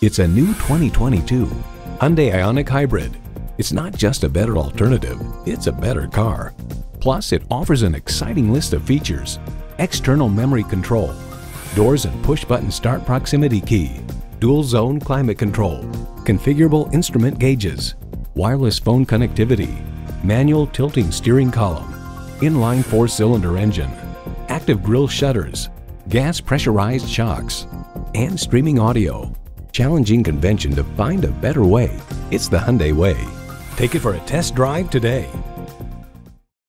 It's a new 2022 Hyundai Ioniq Hybrid. It's not just a better alternative, it's a better car. Plus, it offers an exciting list of features: external memory control, doors and push-button start proximity key, dual-zone climate control, configurable instrument gauges, wireless phone connectivity, manual tilting steering column, inline 4-cylinder engine, active grille shutters, gas pressurized shocks, and streaming audio. Challenging convention to find a better way. It's the Hyundai way. Take it for a test drive today.